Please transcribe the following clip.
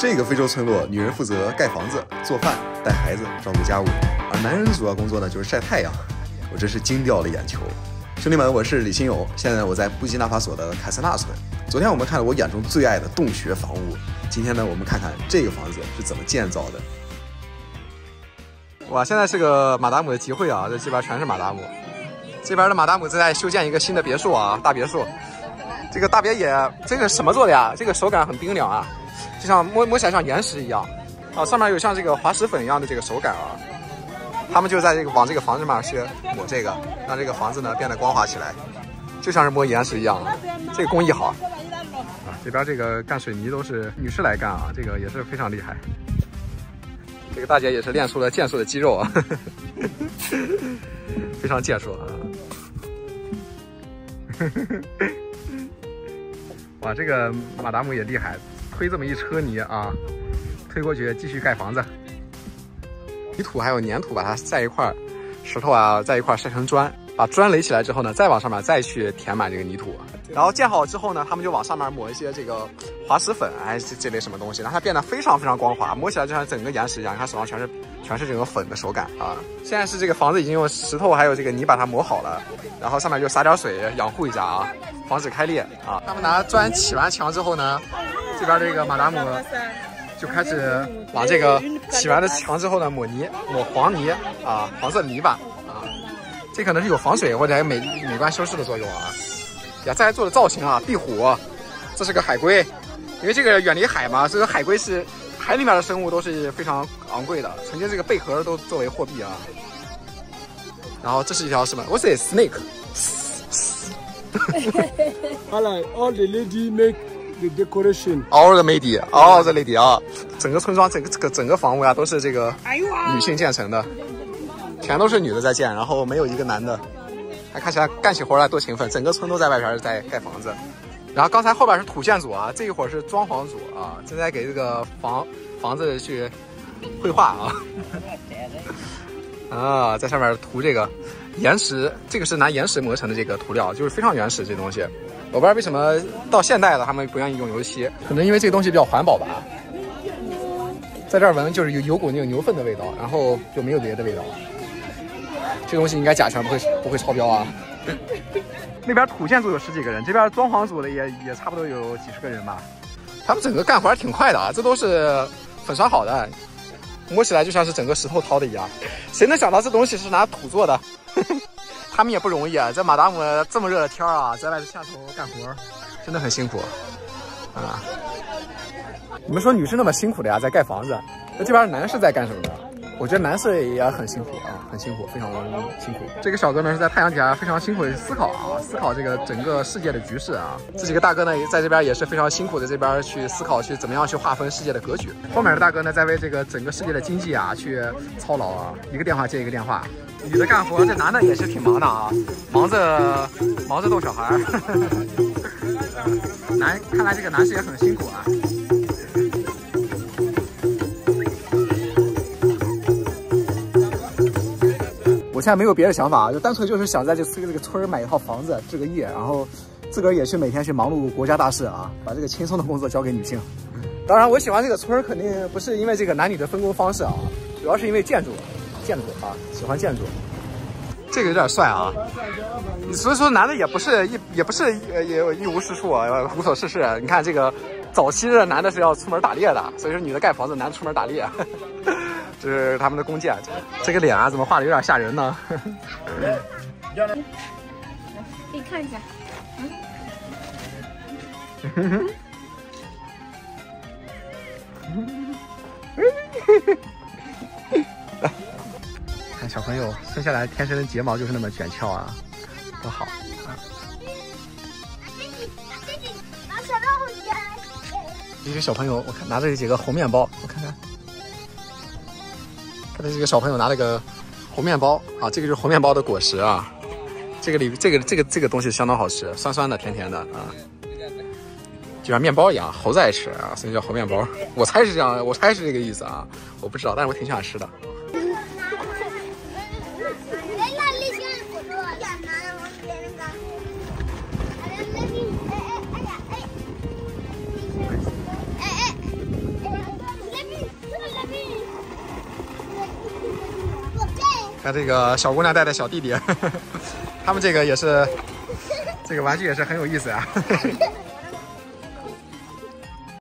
这个非洲村落，女人负责盖房子、做饭、带孩子、照顾家务，而男人的主要工作呢就是晒太阳。我真是惊掉了眼球。兄弟们，我是李新勇，现在我在布基纳法索的凯塞纳村。昨天我们看了我眼中最爱的洞穴房屋，今天呢，我们看看这个房子是怎么建造的。哇，现在是个马达姆的集会啊，这边全是马达姆。这边的马达姆正在修建一个新的别墅啊，大别墅。这个大别野，这个什么做的呀？这个手感很冰凉啊，就像摸起来像岩石一样啊，上面有像这个滑石粉一样的这个手感啊。他们就在这个往这个房子上去抹这个，让这个房子呢变得光滑起来，就像是摸岩石一样。这个工艺好啊！这边这个干水泥都是女士来干啊，这个也是非常厉害。这个大姐也是练出了健硕的肌肉啊，非常健硕啊！哇，这个马达姆也厉害，推这么一车泥啊，推过去继续盖房子。泥土还有粘土把它在一块，石头啊在一块晒成砖，把砖垒起来之后呢，再往上面再去填满这个泥土，然后建好之后呢，他们就往上面抹一些这个滑石粉，哎，这类什么东西，让它变得非常非常光滑，摸起来就像整个岩石一样，你看手上全是这种粉的手感啊。现在是这个房子已经用石头还有这个泥把它磨好了，然后上面就撒点水养护一下啊，防止开裂啊。他们拿砖砌完墙之后呢，这边这个马达姆就开始往这个起完的墙之后呢抹黄泥啊，黄色泥巴啊，这可能是有防水或者美观修饰的作用啊。呀，这还做了造型啊，壁虎，这是个海龟，因为这个远离海嘛，这个海龟是海里面的生物都是非常昂贵的，曾经这个贝壳都作为货币啊。然后这是一条什么 ？What's it? Snake? All the lady make the decoration. All the lady 啊，整个村庄整个房屋啊都是这个女性建成的，全都是女的在建，然后没有一个男的，还看起来干起活来多勤奋，整个村都在外边在盖房子。然后刚才后边是土建组啊，这一会儿是装潢组啊，正在给这个房子去绘画啊，啊，在上面涂这个岩石，这个是拿岩石磨成的这个涂料，就是非常原始这东西。我不知道为什么到现代了他们不愿意用油漆，可能因为这个东西比较环保吧。在这儿闻就是有股那种牛粪的味道，然后就没有别的味道。这个东西应该甲醛不会超标啊。那边土建组有10几个人，这边装潢组的也差不多有几十个人吧。他们整个干活挺快的啊，这都是粉刷好的，摸起来就像是整个石头掏的一样。谁能想到这东西是拿土做的？他们也不容易啊，在马达姆这么热的天啊，在外头下头干活，真的很辛苦啊。你们说女士那么辛苦的呀，在盖房子，那这边男士在干什么呢？我觉得男士也很辛苦啊，很辛苦，非常辛苦。这个小哥呢是在太阳底下非常辛苦的思考这个整个世界的局势啊。这几个大哥呢在这边也是非常辛苦的，这边去思考去怎么样去划分世界的格局。后面的大哥呢在为这个整个世界的经济啊去操劳啊，一个电话接一个电话。女的干活，这男的也是挺忙的啊，忙着逗小孩。看来这个男士也很辛苦啊。我现在没有别的想法，就单纯就是想在这个村买一套房子，置个业，然后自个儿也去每天去忙碌国家大事啊，把这个轻松的工作交给女性。当然，我喜欢这个村肯定不是因为这个男女的分工方式啊，主要是因为建筑啊，喜欢建筑。这个有点帅啊，所以说男的也不是一无是处啊，无所事事。你看这个早期的男的是要出门打猎的，所以说女的盖房子，男的出门打猎。这是他们的弓箭。这个脸啊，怎么画的有点吓人呢？ 可以看一下。 看小朋友生下来天生的睫毛就是那么卷翘啊，多好啊！这些小朋友，我看拿着几个红面包，我看看。看到这个小朋友拿了个红面包啊，这个就是红面包的果实啊，这个东西相当好吃，酸酸的，甜甜的啊，就像面包一样，猴子爱吃啊，所以叫猴面包。我猜是这样，我猜是这个意思啊，我不知道，但是我挺想吃的。 看这个小姑娘带的小弟弟，他们这个也是，这个玩具也是很有意思啊。